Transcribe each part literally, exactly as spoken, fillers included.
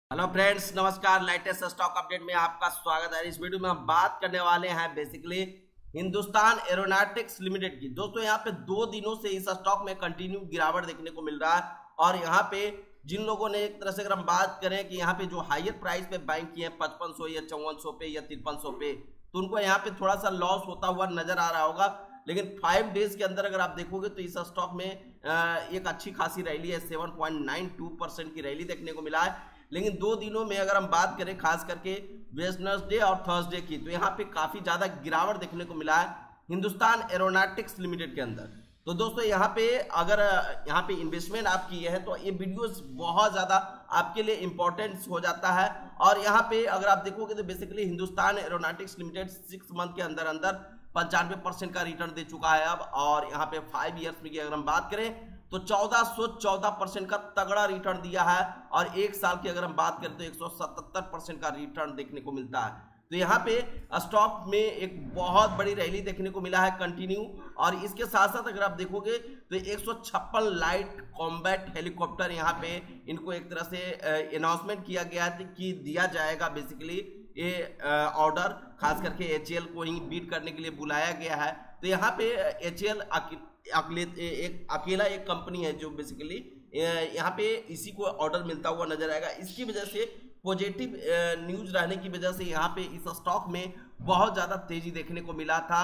Hello friends, नमस्कार। Latest stock update में आपका स्वागत है। इस वीडियो में हम बात करने वाले हैं बेसिकली हिंदुस्तान एरोनॉटिक्स लिमिटेड की। दोस्तों यहाँ पे दो दिनों से इस स्टॉक में कंटिन्यू गिरावट देखने को मिल रहा है और यहाँ पे जिन लोगों ने एक तरह से अगर हम बात करें कि यहाँ पे जो हायर प्राइस पे बाइंग किए हैं पचपन सौ या चौवन सौ पे या तिरपन सौ पे, तो उनको यहाँ पे थोड़ा सा लॉस होता हुआ नजर आ रहा होगा। लेकिन फाइव डेज के अंदर अगर आप देखोगे तो इस स्टॉक में एक अच्छी खासी रैली है, seven point nine two percent की रैली देखने को मिला है। लेकिन दो दिनों में अगर हम बात करें खास करके वेडनेसडे और थर्सडे की, तो यहाँ पे काफी ज्यादा गिरावट देखने को मिला है हिंदुस्तान एरोनॉटिक्स लिमिटेड के अंदर। तो दोस्तों यहाँ पे अगर यहाँ पे इन्वेस्टमेंट आप किए हैं तो ये वीडियोस बहुत ज्यादा आपके लिए इंपॉर्टेंट हो जाता है। और यहाँ पे अगर आप देखोगे तो basically Hindustan aeronautics limited six month के अंदर अंदर पंचानवे परसेंट का रिटर्न दे चुका है अब। और यहाँ पे फाइव ईयर्स में अगर हम बात करें तो चौदह सौ चौदह परसेंट का तगड़ा रिटर्न दिया है। और एक साल की अगर हम बात करें तो एक सौ सतहत्तर परसेंट का रिटर्न देखने को मिलता है। तो यहाँ पे स्टॉक में एक बहुत बड़ी रैली देखने को मिला है कंटिन्यू। और इसके साथ साथ अगर आप देखोगे तो एक सौ छप्पन लाइट कॉम्बैट हेलीकॉप्टर यहाँ पे इनको एक तरह से अनाउंसमेंट किया गया है कि दिया जाएगा। बेसिकली ये ऑर्डर खास करके एच ए एल को ही बीट करने के लिए बुलाया गया है। तो यहाँ पे एच ए एल अकेले एक अकेला एक कंपनी है जो बेसिकली यहाँ पे इसी को ऑर्डर मिलता हुआ नजर आएगा। इसकी वजह से पॉजिटिव न्यूज रहने की वजह से यहाँ पे इस स्टॉक में बहुत ज्यादा तेजी देखने को मिला था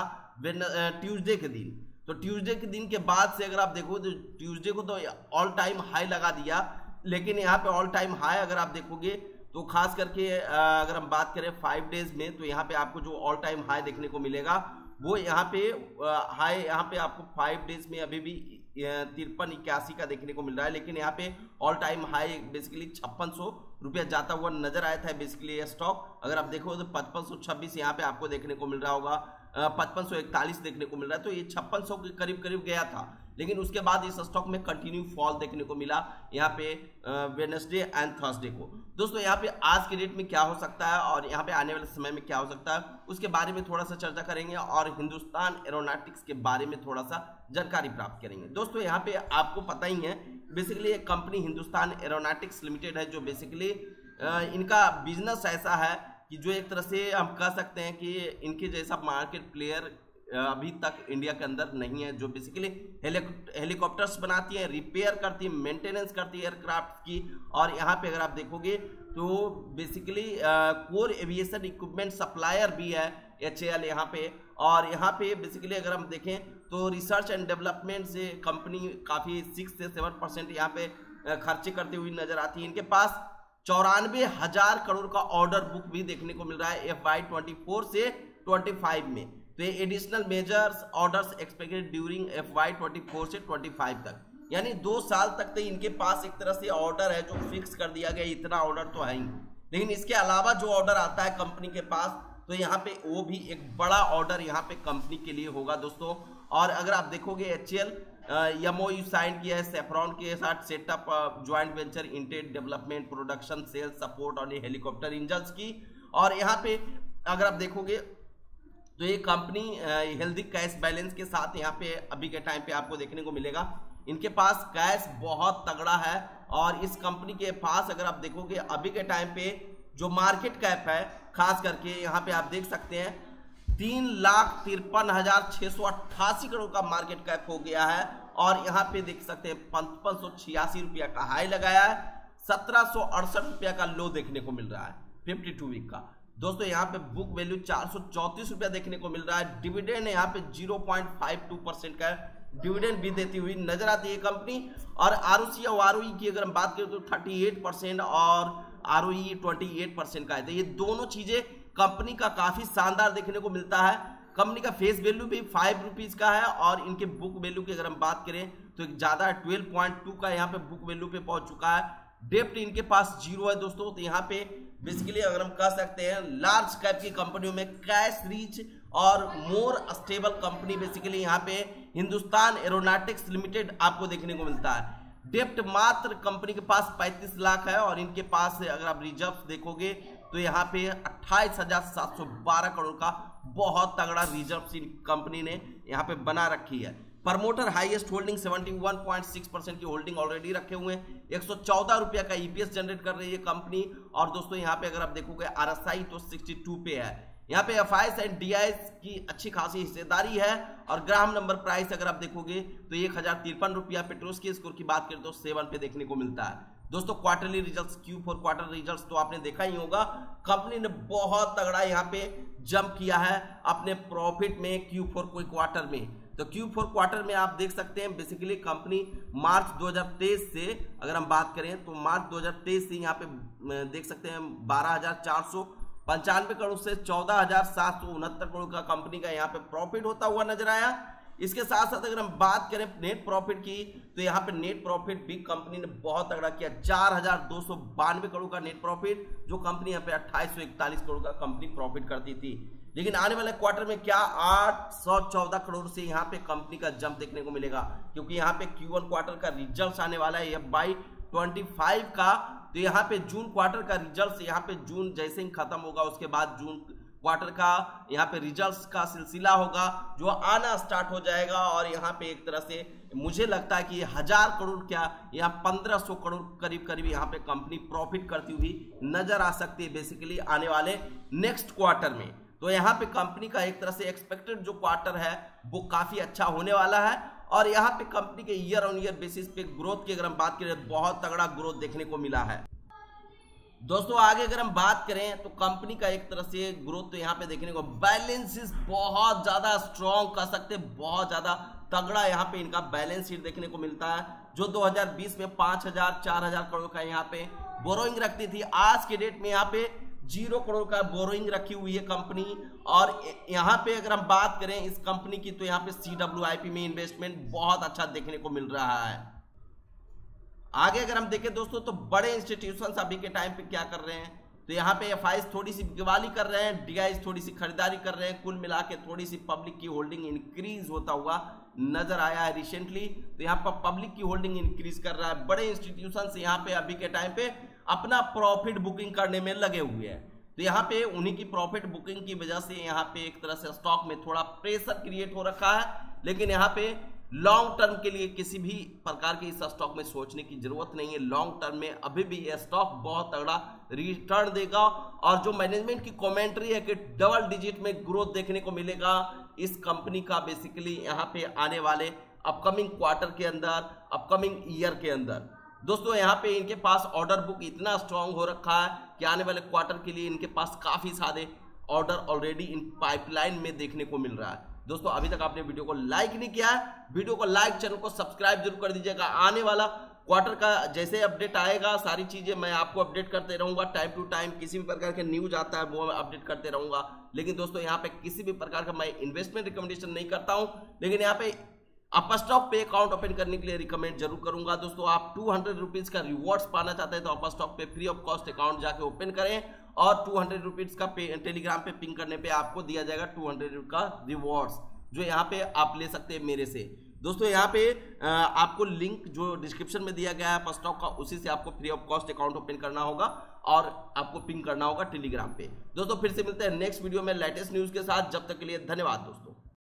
ट्यूसडे के दिन। तो ट्यूसडे के दिन के बाद से अगर आप देखो तो ट्यूसडे को तो ऑल टाइम हाई लगा दिया। लेकिन यहाँ पे ऑल टाइम हाई अगर आप देखोगे तो खास करके अगर हम बात करें फाइव डेज में, तो यहाँ पे आपको जो ऑल टाइम हाई देखने को मिलेगा वो यहाँ पे हाई यहाँ पे आपको फाइव डेज में अभी भी तिरपन इक्यासी का देखने को मिल रहा है। लेकिन यहाँ पे ऑल टाइम हाई बेसिकली छप्पन सौ रुपया जाता हुआ नजर आया था बेसिकली ये स्टॉक। अगर आप देखो तो पचपन सौ छब्बीस यहाँ पे आपको देखने को मिल रहा होगा, पचपन सौ इकतालीस देखने को मिल रहा है। तो ये छप्पन सौ के करीब करीब गया था। लेकिन उसके बाद इस स्टॉक में कंटिन्यू फॉल देखने को मिला यहाँ पे वेडनेसडे एंड थर्सडे को। दोस्तों यहाँ पे आज के डेट में क्या हो सकता है और यहाँ पे आने वाले समय में क्या हो सकता है उसके बारे में थोड़ा सा चर्चा करेंगे और हिंदुस्तान एरोनॉटिक्स के बारे में थोड़ा सा जानकारी प्राप्त करेंगे। दोस्तों यहाँ पे आपको पता ही है बेसिकली एक कंपनी हिंदुस्तान एरोनॉटिक्स लिमिटेड है जो बेसिकली इनका बिजनेस ऐसा है कि जो एक तरह से हम कह सकते हैं कि इनके जैसा मार्केट प्लेयर अभी तक इंडिया के अंदर नहीं है, जो बेसिकली हेलीकॉप्टर्स बनाती है, रिपेयर करती है, मेंटेनेंस करती है एयरक्राफ्ट की। और यहाँ पे अगर आप देखोगे तो basically core aviation equipment supplier भी है एच ए एल यहाँ पे। और यहाँ पे बेसिकली अगर हम देखें तो रिसर्च एंड डेवलपमेंट से कंपनी काफी सिक्स से सेवन परसेंट यहाँ पे खर्चे करती हुई नजर आती है। इनके पास चौरानवे हजार करोड़ का ऑर्डर बुक भी देखने को मिल रहा है एफ वाई ट्वेंटी फोर से ट्वेंटी फाइव में। तो additional measures orders expected during F Y twenty four से ट्वेंटी फाइव तक, यानी दो साल तक तो इनके पास एक तरह से ऑर्डर है जो फिक्स कर दिया गया। इतना ऑर्डर तो है ही, लेकिन इसके अलावा जो ऑर्डर आता है कंपनी के पास तो यहाँ पे वो भी एक बड़ा ऑर्डर यहाँ पे कंपनी के लिए होगा दोस्तों। और अगर आप देखोगे H A L MOU sign किया है सेफ्रॉन के साथ setup joint venture intend development production sales support और हेलीकॉप्टर इंजन्स की। और यहाँ पे अगर आप देखोगे तो ये कंपनी हेल्दी कैश बैलेंस के साथ यहाँ पे अभी के टाइम पे आपको देखने को मिलेगा। इनके पास कैश बहुत तगड़ा है और इस कंपनी के पास अगर आप देखोगे अभी के टाइम पे जो मार्केट कैप है खास करके यहाँ पे आप देख सकते हैं तीन लाख तिरपन हजार छह सौ अट्ठासी करोड़ का मार्केट कैप हो गया है। और यहाँ पे देख सकते हैं पचपन सौ छियासी रुपया का हाई लगाया है, सत्रह सौ अड़सठ रुपया का लो देखने को मिल रहा है फिफ्टी टू वीक का। दोस्तों यहाँ पे बुक वैल्यू चार सौ चौंतीस रुपया देखने को मिल रहा है। डिविडेंड यहाँ पे zero point five two percent का डिविडेंड भी देती हुई नजर आती है कंपनी। और आरओसी और आरओई की अगर हम बात करें तो अड़तीस परसेंट और आरओई अट्ठाईस परसेंट का है। तो ये दोनों चीजें कंपनी का काफी शानदार देखने को मिलता है। कंपनी का फेस वैल्यू भी फाइव रुपीज का है और इनके बुक वैल्यू की अगर हम बात करें तो ज्यादा ट्वेल्व पॉइंट टू का यहाँ पे बुक वैल्यू पे पहुंच चुका है। डेप्ट इनके पास जीरो है दोस्तों। तो यहाँ पे बेसिकली अगर हम कह सकते हैं लार्ज कैप की कंपनियों में कैश रीच और मोर स्टेबल कंपनी बेसिकली यहाँ पे हिंदुस्तान एरोनॉटिक्स लिमिटेड आपको देखने को मिलता है। डेप्ट मात्र कंपनी के पास पैंतीस लाख है और इनके पास अगर आप रिजर्व देखोगे तो यहाँ पे अट्ठाईस हजार सात सौ बारह करोड़ का बहुत तगड़ा रिजर्व कंपनी ने यहाँ पे बना रखी है। प्रमोटर हाईएस्ट होल्डिंग इकहत्तर पॉइंट सिक्स परसेंट की होल्डिंग ऑलरेडी रखे हुए हैं। एक सौ चौदह रुपया का ईपीएस जनरेट कर रही है कंपनी। और दोस्तों यहाँ पे अगर आप देखोगे आरएसआई तो बासठ पे है। यहाँ पे एफआईएस एंड डीआईएस की अच्छी खासी हिस्सेदारी है। और ग्राम नंबर प्राइस अगर आप देखोगे तो एक हजार तिरपन रुपया। पेट्रोस के स्कोर की बात करें तो सेवन पे देखने को मिलता है। दोस्तों quarterly results, Q four quarter results तो आपने देखा ही होगा, कंपनी ने बहुत तगड़ा यहाँ पे जंप किया है अपने प्रॉफिट में क्यू फोर कोई क्वार्टर में। तो क्यू फोर क्वार्टर में आप देख सकते हैं बेसिकली कंपनी मार्च दो हज़ार तेईस से अगर हम बात करें तो मार्च दो हज़ार तेईस से यहाँ पे देख सकते हैं बारह हजार चार सौ पंचानवे करोड़ से चौदह हजार सात सौ उनहत्तर करोड़ का कंपनी का यहाँ पे प्रॉफिट होता हुआ नजर आया। इसके साथ साथ अगर हम बात करें नेट प्रॉफिट की तो यहाँ पे नेट प्रॉफिट भी कंपनी ने बहुत तगड़ा किया, चार हजार दो सौ बानवे करोड़ का नेट प्रॉफिट, जो कंपनी यहाँ पे अट्ठाईस सौ इकतालीस करोड़ का कंपनी प्रॉफिट करती थी। लेकिन आने वाले क्वार्टर में क्या आठ सौ चौदह करोड़ से यहाँ पे कंपनी का जंप देखने को मिलेगा, क्योंकि यहाँ पे क्यू वन क्वार्टर का रिजल्ट आने वाला है बाई पच्चीस का। तो यहाँ पे जून क्वार्टर का रिजल्ट यहाँ पे जून जैसे ही खत्म होगा उसके बाद जून क्वार्टर का यहाँ पे रिजल्ट्स का सिलसिला होगा जो आना स्टार्ट हो जाएगा। और यहाँ पे एक तरह से मुझे लगता है कि हजार करोड़ क्या यहाँ पंद्रह सौ करोड़ करीब करीब यहाँ पे कंपनी प्रॉफिट करती हुई नजर आ सकती है बेसिकली आने वाले नेक्स्ट क्वार्टर में। तो यहाँ पे कंपनी का एक तरह से एक्सपेक्टेड जो क्वार्टर है वो काफी अच्छा होने वाला है। और यहाँ पे कंपनी के ईयर ऑन ईयर बेसिस पे ग्रोथ की अगर हम बात करें बहुत तगड़ा ग्रोथ देखने को मिला है। दोस्तों आगे अगर हम बात करें तो कंपनी का एक तरह से ग्रोथ तो यहाँ पे देखने को बैलेंस शीट बहुत ज्यादा स्ट्रॉन्ग कर सकते हैं, बहुत ज्यादा तगड़ा यहाँ पे इनका बैलेंस शीट देखने को मिलता है, जो दो हज़ार बीस में पांच हजार चार हजार करोड़ का यहाँ पे बोरोइंग रखती थी। आज के डेट में यहाँ पे जीरो करोड़ का बोरोइंग रखी हुई है कंपनी। और यहाँ पे अगर हम बात करें इस कंपनी की तो यहाँ पे सीडब्ल्यूआईपी में इन्वेस्टमेंट बहुत अच्छा देखने को मिल रहा है। आगे अगर हम देखें दोस्तों तो बड़े इंस्टीट्यूशंस अभी के टाइम पे क्या कर रहे हैं, तो यहाँ पे एफआईएस थोड़ी सी बिकवाली कर रहे हैं, डीआईएस थोड़ी सी खरीदारी कर रहे हैं, कुल मिला के थोड़ी सी पब्लिक की होल्डिंग इंक्रीज होता हुआ नजर आया है रिसेंटली। तो यहाँ पर पब्लिक की होल्डिंग इंक्रीज कर रहा है। बड़े इंस्टीट्यूशंस यहाँ पे अभी के टाइम पे अपना प्रॉफिट बुकिंग करने में लगे हुए हैं। तो यहाँ पे उन्हीं की प्रॉफिट बुकिंग की वजह से यहाँ पे एक तरह से स्टॉक में थोड़ा प्रेशर क्रिएट हो रखा है। लेकिन यहाँ पे लॉन्ग टर्म के लिए किसी भी प्रकार के इस स्टॉक में सोचने की जरूरत नहीं है। लॉन्ग टर्म में अभी भी यह स्टॉक बहुत तगड़ा रिटर्न देगा। और जो मैनेजमेंट की कमेंट्री है कि डबल डिजिट में ग्रोथ देखने को मिलेगा इस कंपनी का बेसिकली यहाँ पे आने वाले अपकमिंग क्वार्टर के अंदर, अपकमिंग ईयर के अंदर। दोस्तों यहाँ पे इनके पास ऑर्डर बुक इतना स्ट्रांग हो रखा है कि आने वाले क्वार्टर के लिए इनके पास काफी सारे ऑर्डर ऑलरेडी इन पाइपलाइन में देखने को मिल रहा है। दोस्तों अभी तक आपने वीडियो को लाइक नहीं किया है, वीडियो को लाइक, चैनल को सब्सक्राइब जरूर कर दीजिएगा। आने वाला क्वार्टर का जैसे अपडेट आएगा सारी चीजें मैं आपको अपडेट करते रहूंगा टाइम टू टाइम। किसी भी प्रकार के न्यूज आता है वो मैं अपडेट करते रहूंगा। लेकिन दोस्तों यहाँ पे किसी भी प्रकार का मैं इन्वेस्टमेंट रिकमेंडेशन नहीं करता हूं, लेकिन यहाँ पे अपस्टॉक पे अकाउंट ओपन करने के लिए रिकमेंड जरूर करूंगा। दोस्तों आप टू हंड्रेड रुपीज का रिवॉर्ड्स पाना चाहते हैं तो अपस्टॉक पे फ्री ऑफ कॉस्ट अकाउंट जाके ओपन करें और टू हंड्रेड रुपीज का टेलीग्राम पे पिंग करने पे आपको दिया जाएगा टू हंड्रेड का रिवॉर्ड्स, जो यहाँ पे आप ले सकते हैं मेरे से। दोस्तों यहाँ पे आपको लिंक जो डिस्क्रिप्शन में दिया गया है अपस्टॉक का, उसी से आपको free of cost account open करना होगा और आपको पिंग करना होगा टेलीग्राम पे। दोस्तों फिर से मिलते हैं नेक्स्ट वीडियो में लेटेस्ट न्यूज के साथ। जब तक के लिए धन्यवाद दोस्तों।